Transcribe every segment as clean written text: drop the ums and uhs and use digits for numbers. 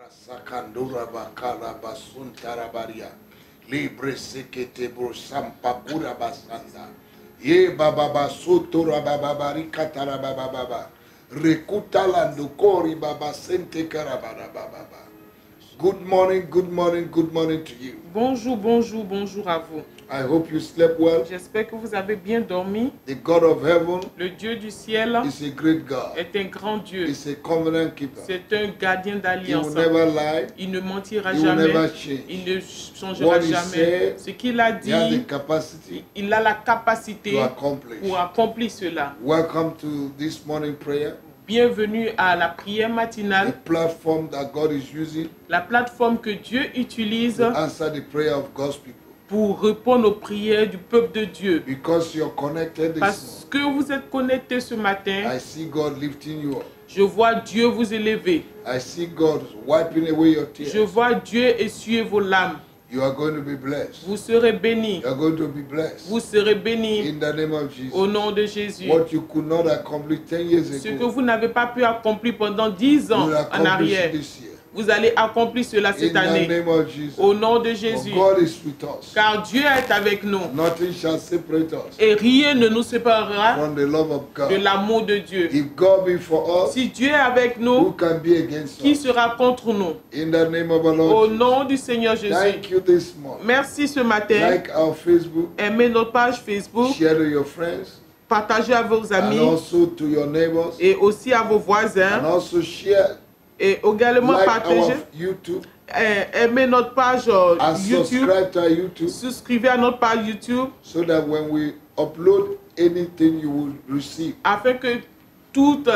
Sakandura bakala basuntarabaria. Libre sekete bro sampakura basanda. Ye baba basutura baba barika tarababa baba. Rekuta landukori baba sente karabara baba. Good morning, good morning, good morning to you. Bonjour, bonjour, bonjour à vous. I hope you slept well. J'espère que vous avez bien dormi. The God of heaven Le Dieu du ciel is a great God. est un grand Dieu. He's a covenant keeper. C'est un gardien He will d'alliance. never lie. Il ne mentira He will jamais. never change. Il ne changera What he jamais. said, Ce qu'il a He has the dit, capacity il a la capacité to accomplish. pour accomplir cela. Welcome to this morning prayer. Bienvenue à la prière The matinale, platform that God is using la plateforme que Dieu utilise to answer the prayer of God's people. pour répondre aux prières du peuple de Dieu. Because you're connected this Parce que vous êtes connectés ce matin, morning, I see God lifting you up. je vois Dieu vous élever. I see God wiping away your Je tears. vois Dieu essuyer vos larmes. You are going to be blessed. Vous serez bénis. You are going to be blessed. Vous serez bénis In the name of Jesus. au nom de Jésus. What you could not accomplish 10 years Ce que ago, vous n'avez pas pu accomplir pendant 10 you ans will en accomplish arrière, this year. vous allez accomplir cela cette In the année. name of Jesus. Au nom de For Jésus. God is with us. Car Dieu est avec nous. Nothing shall separate us Et rien ne nous séparera from the love of de God. l'amour de Dieu. If God be for us, Si Dieu est avec who nous, can be against qui us? sera contre nous? In the name of our Au Lord nom du Seigneur Jesus. Jésus. Thank you this morning. Merci ce matin. Like our Facebook, Aimez notre page Facebook. share to your friends, Partagez à vos and amis also to your neighbors, et aussi à vos and voisins. also share Et également like partagez. our YouTube Aimez notre page and YouTube. subscribe to our YouTube, Souscrivez à notre page YouTube so that when we upload anything, you will receive. afin que toute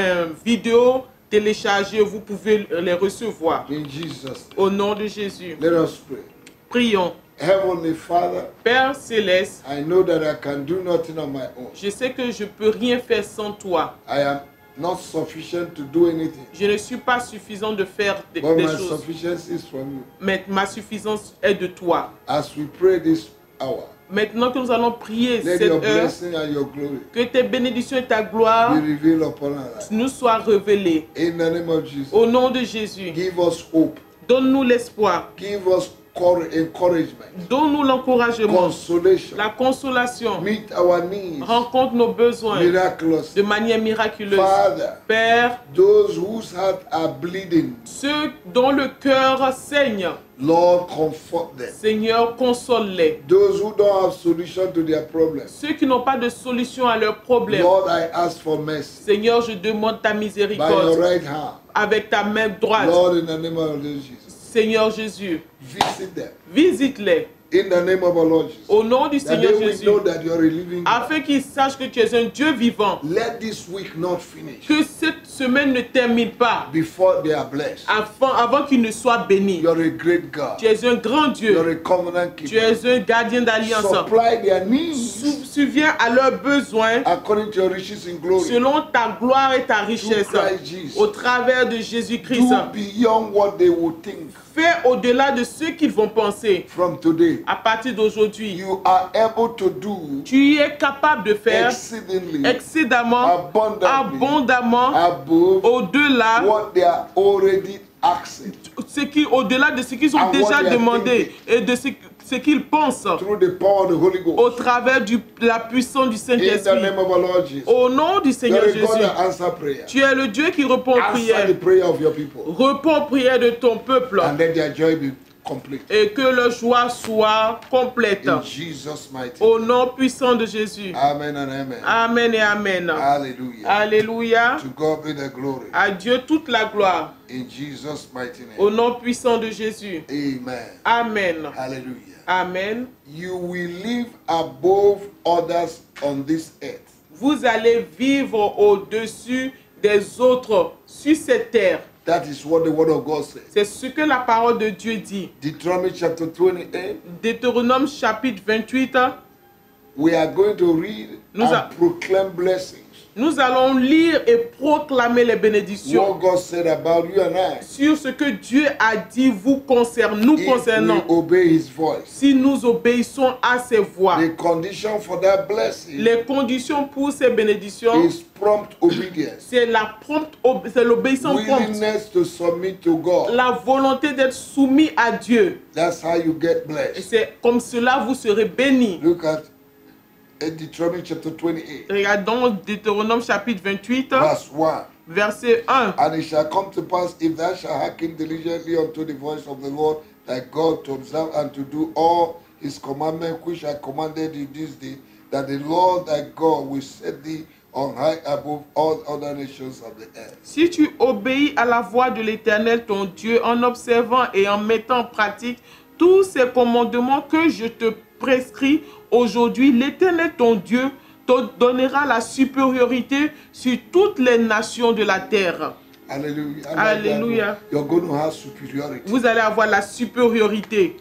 vidéo téléchargée, vous pouvez les recevoir. In Jesus' name. Au nom de Jésus. Let us pray. Prions. Heavenly Father, Père céleste, I know that I can do nothing on my own. je sais que je ne peux rien faire sans toi. I am not sufficient to do anything, Je ne suis pas suffisant de faire des but my choses. sufficiency is from you. Mais ma suffisance est de toi. As we pray this hour, Maintenant que nous allons prier let cette your heure, blessing and your glory que tes bénédictions et ta gloire be revealed upon our lives. nous soient révélées. In the name of Jesus, Au nom de Jésus, give us hope, donne-nous l'espoir. give us encouragement, Donne-nous l'encouragement, consolation, la consolation. meet our needs Rencontre nos besoins miraculously. de manière miraculeuse. Father, Père, those whose hearts are bleeding, ceux dont le cœur saigne, Lord, comfort them. Seigneur, console-les. Those who don't have solution to their problems, Ceux qui n'ont pas de solution à leurs problèmes, Lord, I ask for mercy. Seigneur, je demande ta By your miséricorde right hand, avec ta main droite. Lord, in the name of Jesus, Seigneur Jésus, visit them. visite-les In the name of our Lord Jesus, au nom du that Seigneur they will Jésus, know that you are a living God. afin qu'ils sachent que tu es un Dieu vivant. Let this week not finish Que cette semaine ne termine pas before they are blessed. avant qu'ils ne soient bénis. You are a great God. Tu es un grand You are Dieu. a covenant Tu keeper. es un gardien d'alliance. Supply their needs Subviens à leurs besoins according to your riches in glory. selon ta gloire et ta richesse. Through Christ Jesus. Au travers de Jésus-Christ. Do beyond what they would think. Fais au-delà de ce qu'ils vont penser. From today, À partir d'aujourd'hui, you are able to do tu es capable de faire exceedingly excédemment, abondamment, above au-delà what they are already asking au-delà de ce qu'ils ont And what déjà they are demandé et de ce qu'ils pensent through the power of the Holy au Ghost. travers de la puissance du In the Saint-Esprit. name of our Lord Jesus. Au nom du You Seigneur are a God Jésus, that answer prayer. tu es le Dieu qui répond aux Answer prières. the prayer of your people. Réponds aux prières de ton peuple And let their joy be complete. et que leur joie soit complète. In Jesus' mighty name. Au nom puissant de Jésus. Amen and amen. Amen et Amen. Hallelujah. Alléluia. To God be the glory. À Dieu toute la gloire. In Jesus' mighty Au name. nom puissant de Jésus. Amen. Amen. Hallelujah. Amen. You will live above others on this earth. Vous allez vivre au-dessus des autres sur cette terre. That is what the word of God says. C'est ce que la parole de Dieu dit. Deuteronomy chapter 28. Deutéronome chapitre 28. We are going to read Nous and proclaim blessings Nous allons lire et proclamer les bénédictions What God said about you and I. sur ce que Dieu a dit nous concernant. If we obey His voice. Si nous obéissons à ses voix, The condition for that blessing les conditions pour ces bénédictions, is prompt obedience. c'est l'obéissance prompte. Willingness to submit to God. La volonté d'être soumis à Dieu. That's how you get Et blessed. c'est comme cela vous serez bénis. Look at Deuteronomy chapter 28, Regardons Deutéronome chapitre 28, verse 1. verset 1. And it shall come to pass, if thou shalt hearken diligently unto the voice of the Lord thy God, to observe and to do all his commandments which I commanded you this day, that the Lord thy God will set thee on high above all other nations of the earth. Si tu obéis à la voix de l'Éternel ton Dieu en observant et en mettant en pratique tous ces commandements que je te prescris aujourd'hui, l'Éternel ton Dieu te donnera la supériorité sur toutes les nations de la terre. Hallelujah. And Hallelujah. You're going to have superiority. Vous allez avoir la supériorité.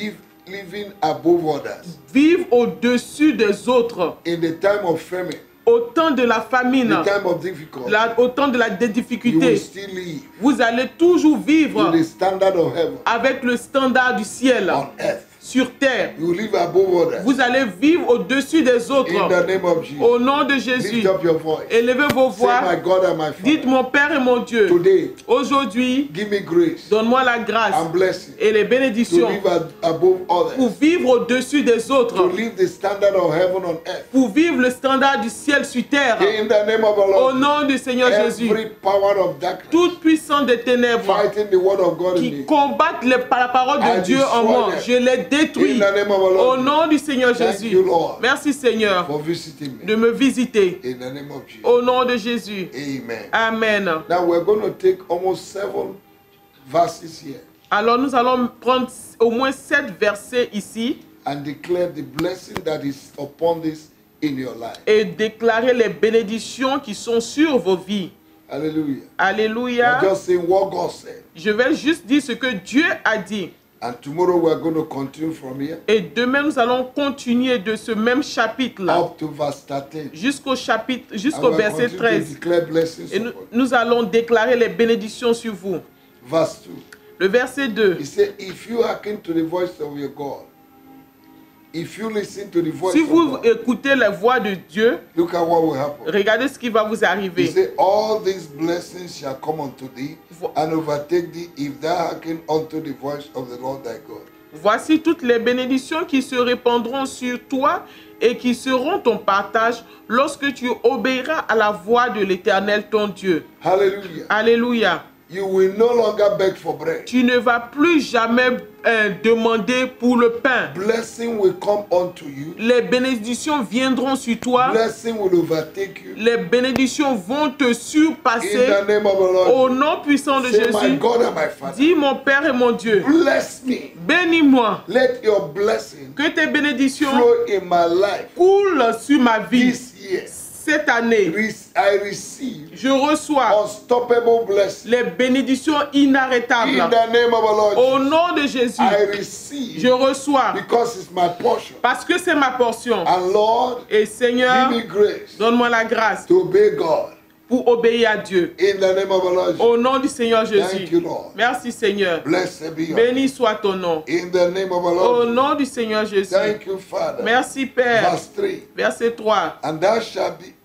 Living above others. Vivre au-dessus des autres. In the time of famine, Au temps de la famine, the time of difficulty, au temps de la you will difficulté, still live vous allez toujours vivre to the standard of heaven avec le standard du ciel on earth. sur terre. You live above others. Vous allez vivre au-dessus des autres. In the name of Jesus. Au nom de Jésus, Lift up your voice. élevez vos Say, voix. my God and my Dites, Father, mon Père et mon Dieu, today, aujourd'hui, give me grace donne-moi la grâce and blessing et les to bénédictions live above pour others, vivre au-dessus des to autres, live the standard of heaven on earth. pour vivre le standard du ciel sur terre. In the name of the Au Lord, nom du Seigneur Jésus, every power of darkness toute puissance des ténèbres fighting the word of God in qui me. combattent la parole I de Dieu en moi, destroy je les In détruis. the name of the Au Lord, nom du Seigneur Thank Jésus. you, Lord, Merci Seigneur for visiting de me. me visiter. In the name of Jesus. Au nom de Jésus. Amen. Amen. Now we're going to take almost 7 verses here Alors nous allons prendre au moins 7 versets ici and declare the blessing that is upon this in your life. et déclarer les bénédictions qui sont sur vos vies. Hallelujah. Alléluia. I'm just saying what God said. Je vais juste dire ce que Dieu a dit. And tomorrow we're going to continue from here Et demain nous allons continuer de ce même chapitre-là up to verse 13. jusqu'au And we'll verset continue to 13. declare blessings Et upon you. nous allons déclarer les bénédictions sur vous. Verse 2. Le verset 2. He said, if you hearken to the voice of your God, if you listen to the voice Si of vous God, écoutez la voix de Dieu, look at what will happen. regardez ce qui va vous He arriver. said, all these blessings shall come unto thee and overtake thee if thou hearken unto the voice of the Lord thy God. Voici toutes les bénédictions qui se répandront sur toi et qui seront ton partage lorsque tu obéiras à la voix de l'Éternel ton Dieu. Hallelujah. Alléluia. You will no longer beg for bread. Tu ne vas plus jamais demander pour le pain. Blessing will come unto you. Les bénédictions viendront sur toi. Blessing will overtake you. Les bénédictions vont te In surpasser. the name of the Lord. Au nom puissant de Say, my Jésus, God and my Father, dis mon Père et mon Dieu, bless me. bénis-moi. Let your blessing Que tes bénédictions flow in my life coulent sur ma vie. this year. Cette année, I receive je reçois unstoppable blessing. les bénédictions In inarrêtables. the name of the Lord Au Jesus, nom de Jésus, I receive je reçois because it's my portion. parce que c'est ma portion. And Lord, Et Seigneur, give me grace donne-moi la grâce to obey God. pour obéir à Dieu. In the name of the Lord Jesus. Au nom du Seigneur Thank you, Jésus. Lord. Merci Seigneur. Blessed be your Béni soit ton nom. In the name of the Au Lord. nom du Seigneur Jésus. Thank you, Father. Merci Père. Verse 3. Verset 3. And thou shalt be,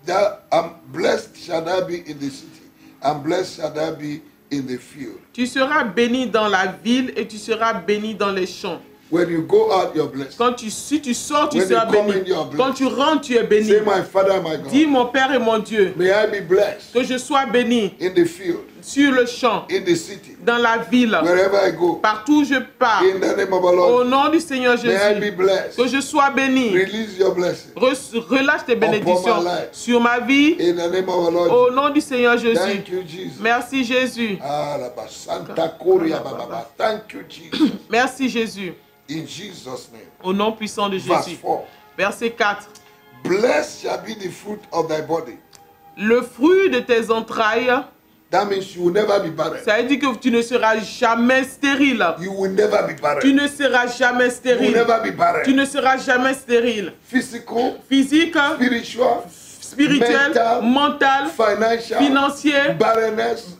blessed shall thou be in the city, and blessed shall thou be in the field. Tu seras béni dans la ville et tu seras béni dans les champs. When you go out, you're blessed. Si tu sors, tu When seras you come béni. in, you are blessed. Quand tu rentres, tu es béni. Say, my Father, my God, Dis mon Père et mon Dieu, may I be blessed que je sois béni in the field, sur le champ, in the city, dans la ville, wherever I go. partout où je pars. In the name of the Au Lord, nom du Seigneur may I be Jésus, blessed. que je sois béni. Release your blessing. Relâche tes bénédictions my life. sur ma vie. In the name of the Lord, Au nom du Seigneur Jésus. thank you, Jesus. Merci Jésus. Ah, la ba- Santa Korea, ba- ba- ba. Thank you, Jesus. Merci Jésus. In Jesus' name. Au nom puissant de Verse Jésus. 4. Verset 4. Blessed shall be the fruit of thy body. Le fruit de tes entrailles, That means you will never be barren. ça veut dire que tu ne seras jamais stérile. You will never be Tu barren. ne seras jamais You will stérile. never be Tu barren. ne seras jamais stérile. Physical, Physique, spiritual, spirituel, mental, financial, financier, barrenness,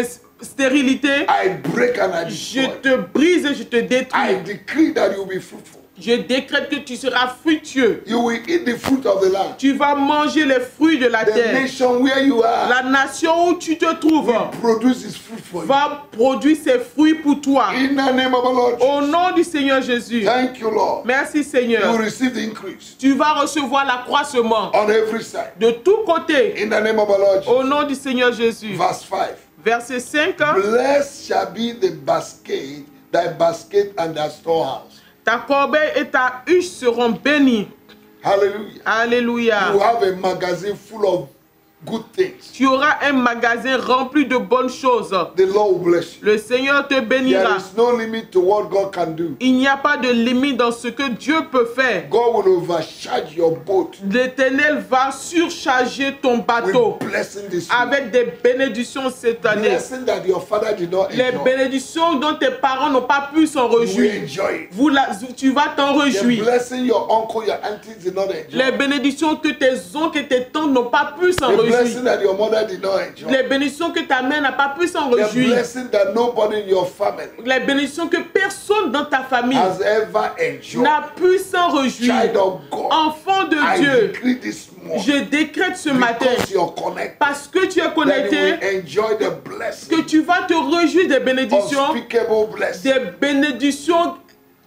stérilité. I break and I Je destroy. te brise et je te I détruis. decree that you will be fruitful. Je décrète que tu seras fructueux. You will eat the fruit of the land. Tu vas manger les fruits de la The terre. nation where you are La nation où tu te trouves will produce its fruit for you. va produire ses fruits pour toi. In the name of the Lord. Au nom du Seigneur Jésus. Thank you, Lord. Merci You Seigneur. will receive the increase Tu vas recevoir l'accroissement on every side. de tous côtés. In the name of the Lord. Au nom du Seigneur Jésus. Verse 5. Verset 5. Blessed shall be the basket, thy basket and thy storehouse. Ta corbeille et ta huche seront bénies. Hallelujah. Alléluia. You have a magazine full of good things. Tu auras un magasin rempli de bonnes choses. The Lord will bless you. Le Seigneur te There bénira. is no limit to what God can do. Il n'y a pas de limite dans ce que Dieu peut faire. God will overcharge your boat L'Éternel va surcharger ton bateau with blessing this week. avec des bénédictions cette année. Blessing that your father did not Les enjoy. bénédictions dont tes parents n'ont pas pu s'en You will réjouir. enjoy it. Tu vas t'en The réjouir. blessing your uncle, your aunties did not enjoy. Les bénédictions que tes oncles et tes tantes n'ont pas pu s'en The réjouir. blessing that your mother did not enjoy. Les bénédictions que ta mère n'a pas pu s'en The réjouir. blessing that nobody in your family Les bénédictions que personne dans ta famille has ever enjoyed. n'a pu s'en réjouir. Child of God, Enfant de I Dieu, decree this morning, je décrète ce matin, because you're connected, parce que tu es that you connecté, will enjoy the que blessing, tu vas te réjouir des bénédictions, unspeakable blessing, des bénédictions,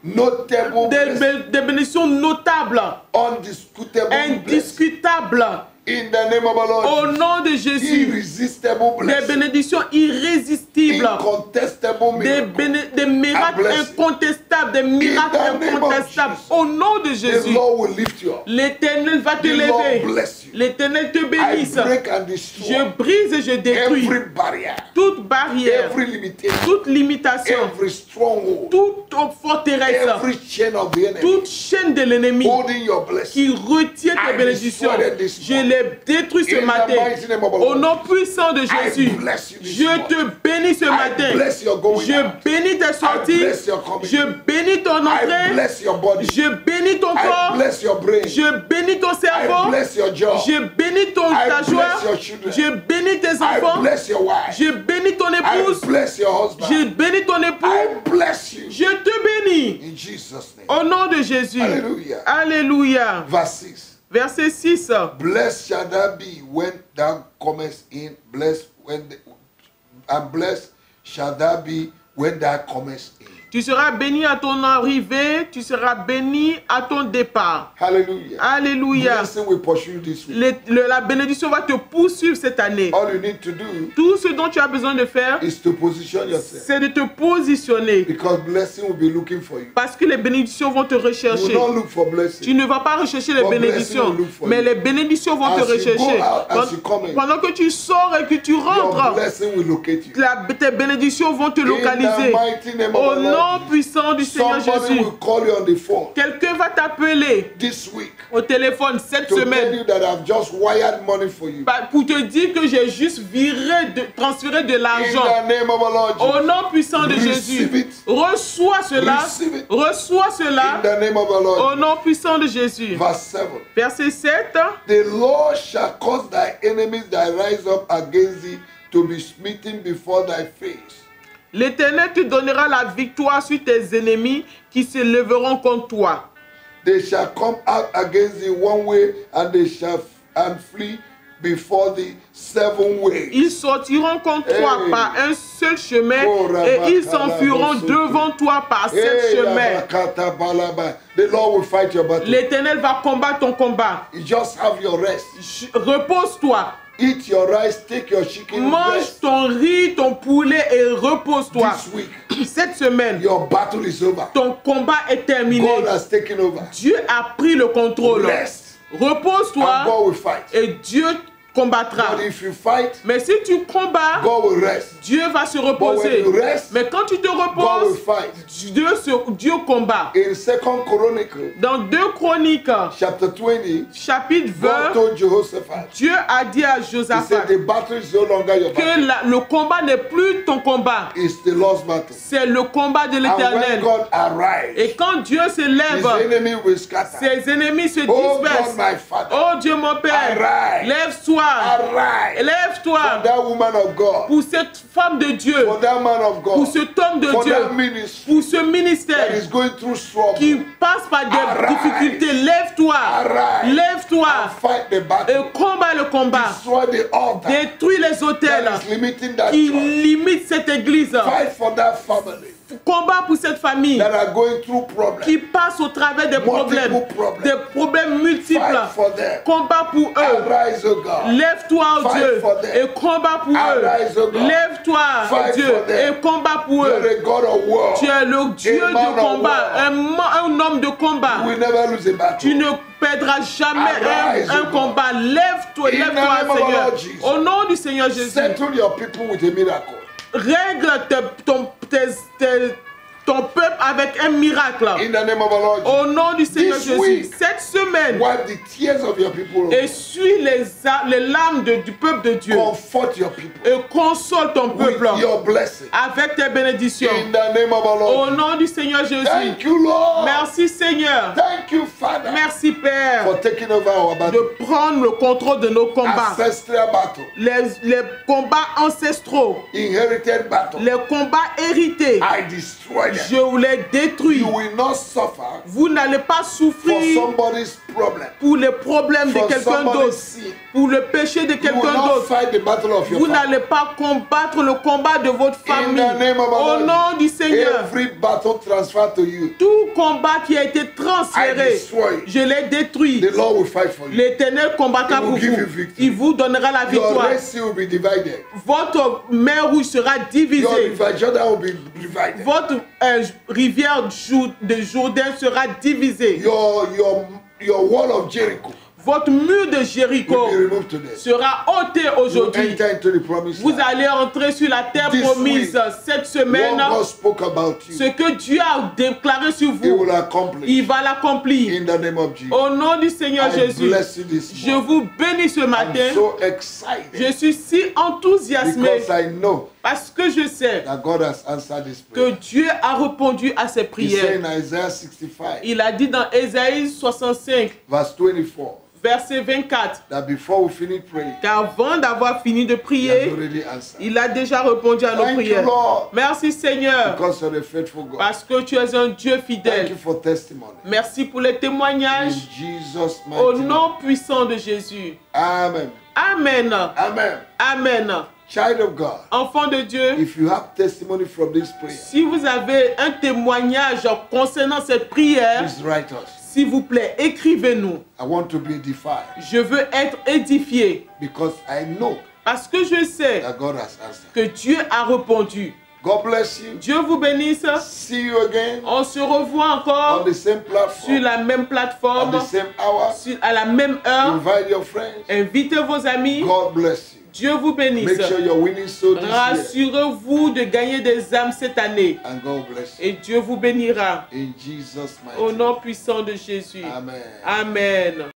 notable blessing, des bénédictions notables, undisputable blessing. indiscutables. In the name of the Lord, Au nom de Jésus, irresistible des blessing, bénédictions irrésistibles, incontestable miracle. des miracles blessing. incontestables, des miracles In the name of incontestables. Jesus. Au nom de The Jésus, Lord will lift you up. l'Éternel va te The Lord lever. bless you. L'Éternel te I bénisse. break and Je destroy brise et je détruis every barrier, toute barrière, every limitation, toute limitation, every stronghold, toute forteresse, every chain of the enemy toute chaîne de l'ennemi holding your blessing. qui retient I tes bénédictions. destroy them this Je morning. les détruis ce In the matin. mighty name of the Au Lord. nom puissant de Jésus, I bless you this je morning. te bénis ce I matin. bless your going Je out. bénis tes sorties. bless your coming. Je bénis ton I entrée. bless your body. Je bénis ton I corps. bless your brain. Je bénis ton I cerveau. bless your job. Je bénis ta bless joie. your children. Je bénis tes I enfants. bless your wife. Je bénis ton I épouse. bless your husband. Je bénis ton époux. I bless you. Je te bénis. In Jesus' name. Au nom de Jésus. Hallelujah. Alléluia. Verse 6. Verset 6. Blessed shall thou be when thou comest in. Blessed and blessed shall thou be when thou comest in. Tu seras béni à ton arrivée, tu seras béni à ton départ. Hallelujah. Alléluia. Blessing will pursue you this week. La bénédiction va te poursuivre cette année. All you need to do Tout ce dont tu as besoin de faire, is to position yourself, c'est de te positionner. because blessing will be looking for you. Parce que les bénédictions vont te You will rechercher. not look for Tu blessing. ne vas pas rechercher les But bénédictions, blessing will look for mais you. les bénédictions vont te As you rechercher. go out, as you come in, Pendant que tu sors et que tu Your rentres, blessing will locate you. tes bénédictions vont te localiser. In the mighty name Au of the nom Lord, puissant du Seigneur somebody Jésus, will call you on the phone quelqu'un va t'appeler this week au téléphone cette to tell semaine you that I've just wired money for you. pour te dire que j'ai juste transféré de In l'argent. the name of the Lord Au Jesus. nom puissant de Receive Jésus, it. reçois cela. Receive it. Reçois In cela. the name of the Au Lord. nom puissant de Jésus. Verse 7. Verset 7. The Lord shall cause thy enemies that rise up against thee to be smitten before thy face. L'Éternel te donnera la victoire sur tes ennemis qui se lèveront contre toi. They shall come out against thee one way, and they shall flee before thee 7 ways. Ils sortiront contre toi Hey. par un seul chemin Oh, et ils Rabakala, s'enfuiront Bosoto. devant toi par 7 Hey, chemins. Labakata Balaba. The Lord will fight your battle. L'Éternel va combattre ton combat. You just have your rest. Repose-toi. Eat your rice, take your chicken, Mange rest. ton riz, ton poulet et repose-toi. This week, Cette semaine, your battle is over. ton combat est terminé. God has taken over. Dieu a pris le contrôle. Rest. Repose-toi And God will fight. et Dieu combattras. But if you fight, Mais si tu combats, God will rest. Dieu va se But when reposer. you rest, Mais quand tu te God will reposes, fight. Dieu combat. In 2 Chronicles, Dans 2 Chroniques, chapter 20, chapitre God 20, told Jehoshaphat, Dieu a dit à he said, Josaphat the battle is no longer your battle. que le combat n'est plus ton combat. It's the Lord's battle. C'est le combat de And when l'Éternel. God arrives, Et quand Dieu his s'élève, enemy will scatter. ses ennemis se Oh God, dispersent. my Father, Oh Dieu mon Père, arise. lève-toi, Arise. lève-toi For that woman of God, pour cette femme de Dieu, for that man of pour God, cet homme de for Dieu, that ministry pour ce that ministère is going through struggle. qui passe par des Arise. difficultés. Lève-toi, Arise. lève-toi And fight the battle. et combat le combat. Destroy the altar Détruis les hôtels that is limiting that qui church. limitent cette église. Fight for that family Combat pour cette famille that are going through problems. qui passe au travers des problèmes, Multiple problems. des problèmes multiples. Fight for them. Combat pour eux. Arise, O God. Lève-toi, oh Fight Dieu, for them. et combat pour Arise, eux. O God. Lève-toi, oh Fight Dieu, for them. et combat pour You're eux. a God of war. Tu es le Dieu A man de of combat, war. un homme de combat. You will never lose a battle. Tu ne perdras jamais Arise, un O God. combat. Lève-toi, In the lève-toi, name of Seigneur. Lord Jesus. Au nom du Seigneur Jésus, Settle your people with a miracle. règle ton peuple avec un miracle. In the name of our Lord Au nom du Seigneur This Jésus, week, cette semaine, wipe the tears of your people. essuie les larmes du peuple de Dieu Comfort your people et console ton with peuple your blessing. avec tes bénédictions. In the name of our Au Lord. nom du Seigneur Jésus, Thank you, Lord. merci Seigneur, Thank you, Father, merci Père for taking over our battle. de prendre le contrôle de nos combats, Ancestral battle, les combats ancestraux, inherited battle. les combats hérités. I destroy them. Je vous les détruis. You will not suffer Vous n'allez pas for souffrir somebody's problem, pour les problèmes de for quelqu'un somebody's d'autre, sin. pour le péché de You will quelqu'un not d'autre. fight the battle of your Vous family. n'allez pas combattre le combat de votre famille. In the name of our Au Lord, nom du Seigneur, every battle transferred to you, tout combat qui a été I transféré, destroy. je l'ai détruit. The Lord will fight for you. L'Éternel combattra He will pour give vous. you victory. Il vous donnera la Your victoire. Red Sea will be divided. Votre mer rouge sera Your divisée. River Jordan will be divided. Votre rivière de Jourdain sera divisée. Your wall of Jericho Votre mur de Jéricho will be removed today. sera ôté You aujourd'hui. enter into the promised Vous land. allez entrer sur la terre This promise week, cette semaine. What God spoke about Ce you, que Dieu a déclaré sur He vous, will accomplish il va l'accomplir. in the name of Jesus. Au nom du Seigneur I Jésus, bless you this je morning. vous bénis ce I'm matin. so excited Je suis si enthousiasmé because I know parce que je sais that God has answered this que prayer. Dieu a répondu à ses He said prières. in Isaiah 65, Il a dit dans Ésaïe 65, verse 24, verset 24, that before we finish praying, qu'avant d'avoir fini de He has prier, already answered. il a déjà répondu à nos Thank you, prières. Lord, Merci Seigneur, because you're a faithful God. parce que tu es un Dieu Thank fidèle. you for testimony. Merci pour les In témoignages. Jesus' Au mighty name. nom puissant de Jésus. Amen. Amen. Amen. Amen. Child of God, Enfant de Dieu, if you have testimony from this prayer, si vous avez un témoignage concernant cette prière, please write us. s'il vous plaît, écrivez-nous. I want to be edified Je veux être édifié because I know parce que je sais that God has answered. que Dieu a répondu. God bless you. Dieu vous bénisse. See you again On se revoit on encore the same sur platform, la même at plateforme, the same hour. à la même heure. Invite your friends. Invitez vos amis. God bless you. Dieu vous bénisse. Make sure you're winning soul this year. Rassurez-vous de gagner des âmes cette année. And God bless you. Et Dieu vous bénira. In Jesus' mighty Au name. nom puissant de Jésus. Amen. Amen.